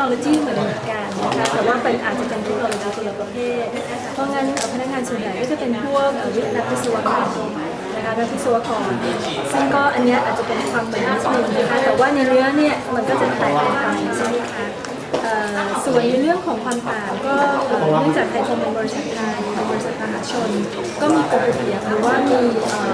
โนโลยีเหมือนกันนะคะแต่ว่าเป็นอาจจะเป็นเทคโนโลยีคนละประเภทเพราะงั้นพนักงานส่วนใหญ่ก็จะเป็นพวกนักวิศวกรนะคะนักวิศวกรซึ่งก็อันนี้อาจจะเป็นความเหมือนนิดนึงนะคะแต่ว่าในเนื้อเนี่ยมันก็จะแตกต่างกันใช่ไหมคะส่วนในเรื่องของความต่างก็เนื่องจากไทยคมเป็นบริษัทไทยเป็นบริษัทมหาชนก็มีกฎระเบียบหรือว่ามี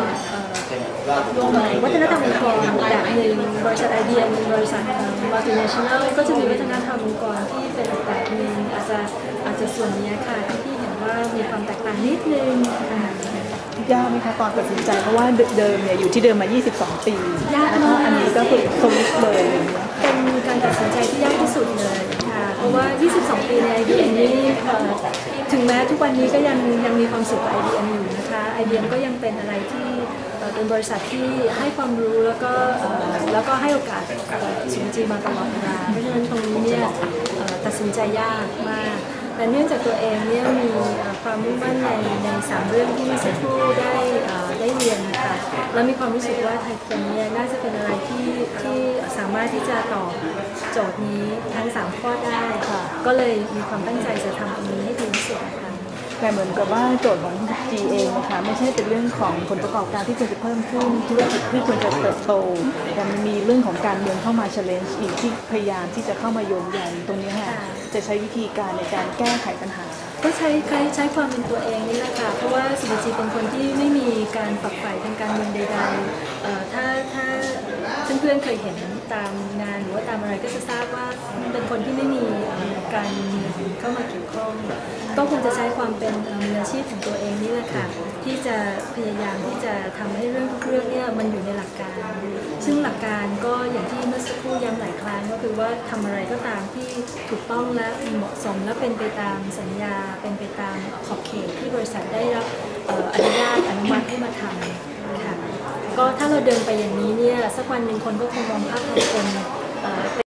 วัฒนธรรมองค์กรแบบหนึ่งบริษัท IBM บริษัท multinational ก็จะมีวัฒนธรรมองค์กรที่เป็นอีกแบบหนึ่งอาจจะส่วนนี้ค่ะที่เห็นว่ามีความแตกต่างนิดนึงยากไหมคะตอนตัดสินใจเพราะว่าเดิมเนี่ยอยู่ที่เดิมมา22 ปียากมากอันนี้ก็คือสวิตช์เลยเป็นการตัดสินใจที่ยากที่สุดเลยค่ะเพราะว่า22 ปีใน IBM นี้ถึงแม้ทุกวันนี้ก็ยังมีความสุขกับ IBM อยู่นะคะ IBM ก็ยังเป็นอะไรที่เป็นบริษัทที่ให้ความรู้แล้วก็ให้โอกาสสูงจริงมาตลอดเวลาเพราะฉะนั้นตรงนี้เนี่ยตัดสินใจยากมากแต่เนื่องจากตัวเองเนี่ยมีความมุ่งมั่นใน3 เรื่องที่เมื่อสักครู่ได้เรียนนะคะแล้วมีความรู้สึกว่าไทยคมเนี่ยน่าจะเป็นอะไรที่สามารถที่จะตอบโจทย์นี้ทั้ง3 ข้อได้ค่ะก็เลยมีความตั้งใจจะทำตรงนี้ให้ดีที่สุดค่ะแต่เหมือนกับว่าโจทย์ของ G เองนะคะไม่ใช่เป็นเรื่องของผลประกอบการที่ควรจะเพิ่มขึ้นธุรกิจที่ควรจะเติบโตแต่มันมีเรื่องของการเมืองเข้ามา challenge อีกที่พยายามที่จะเข้ามาโยงใยตรงนี้ค่ะจะใช้วิธีการในการแก้ไขปัญหาก็ใช้ความเป็นตัวเองนี่แหละค่ะเพราะว่าสุภจีเป็นคนที่ไม่มีการฝักใฝ่ทางการเมืองใดๆถ้าเพื่อนๆเคยเห็นตามงานหรือว่าตามอะไรก็จะทราบว่าเป็นคนที่ไม่มีการเมืองเข้ามาเกี่ยวข้องก็คงจะใช้ความเป็นมืออาชีพของตัวเองนี่แหละค่ะที่จะพยายามที่จะทำให้เรื่องทุกเรื่องเนี่ยมันอยู่ในหลักการซึ่งหลักการก็อย่างที่เมื่อสักครู่ย้ำหลายครั้งก็คือว่าทำอะไรก็ตามที่ถูกต้องและเหมาะสมและเป็นไปตามสัญญาเป็นไปตามขอบเขตที่บริษัทได้รับอนุญาตอนุมัติให้มาทำค่ะก็ถ้าเราเดินไปอย่างนี้เนี่ยสักวันหนึ่งคนก็คงมองภาพของคน